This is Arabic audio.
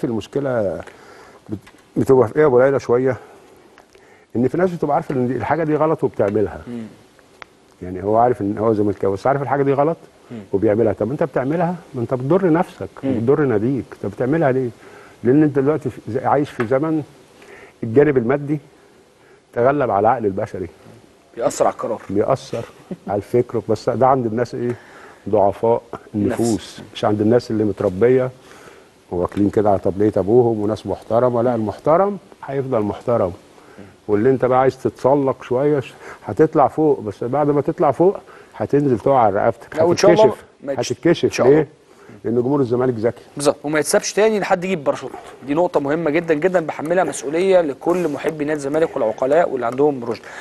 في المشكله بتبقى في ايه يا ابو ليلى شويه، ان في ناس بتبقى عارفه ان الحاجه دي غلط وبتعملها. يعني هو عارف ان هو زملكاوي بس عارف الحاجه دي غلط وبيعملها. طب انت بتعملها، ما انت بتضر نفسك وبتضر ناديك. طب بتعملها ليه؟ لان انت دلوقتي عايش في زمن الجانب المادي تغلب على العقل البشري، بيأثر على القرار، بيأثر على الفكر. بس ده عند الناس ايه؟ ضعفاء النفوس، مش عند الناس اللي متربيه واكلين كده على طبليه ابوهم وناس محترمه. لا، المحترم هيفضل محترم، واللي انت بقى عايز تتسلق شويه هتطلع فوق، بس بعد ما تطلع فوق هتنزل تقع على رقبتك، لا وان شاء الله هتتكشف ليه؟ لان جمهور الزمالك ذكي بالظبط، وما يتسابش تاني لحد يجيب باراشوت. دي نقطه مهمه جدا جدا، بحملها مسؤوليه لكل محبي نادي الزمالك والعقلاء واللي عندهم رشد.